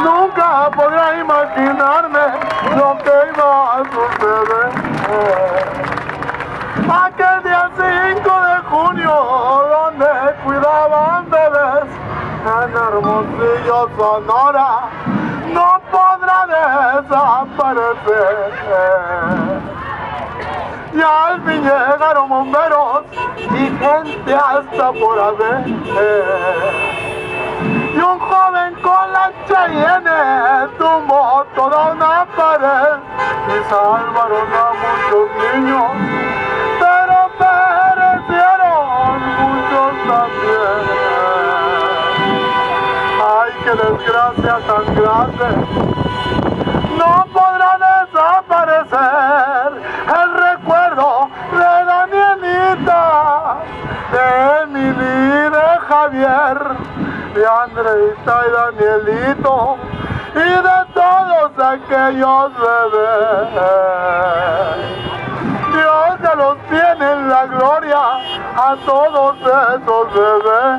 Nunca podrá imaginarme lo que iba a suceder. Aquel día 5 de junio, donde cuidaban bebés, en Hermosillo, Sonora, no podrá desaparecer. Y al fin llegaron bomberos y gente hasta por haber. Y un joven con la Cheyenne tumbó toda una pared y salvaron a muchos niños, pero perecieron muchos también. Ay, qué desgracia tan grande, no podrá desaparecer el recuerdo de Danielita, de Emily, de Javier, de Andreita y Danielito, y de todos aquellos bebés. Dios ya los tiene en la gloria a todos esos bebés.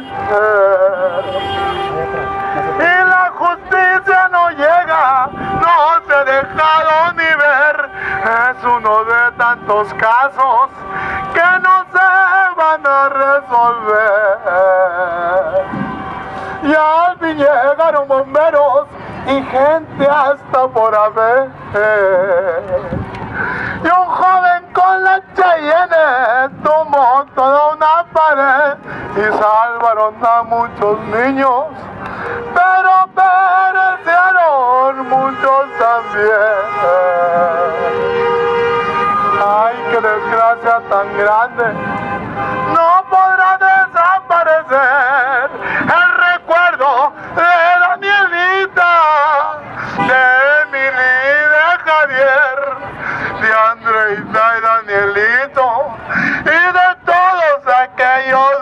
Y la justicia no llega, no se ha dejado ni ver. Es uno de tantos casos que no se van a resolver. Y al fin llegaron bomberos y gente hasta por haber. Y un joven con la Cheyenne tomó toda una pared y salvaron a muchos niños, pero perecieron muchos también. Ay, qué desgracia tan grande, no podrá desaparecer el recuerdo de Danielita, de Emily, de Javier, de Andreita y Danielito, y de todos aquellos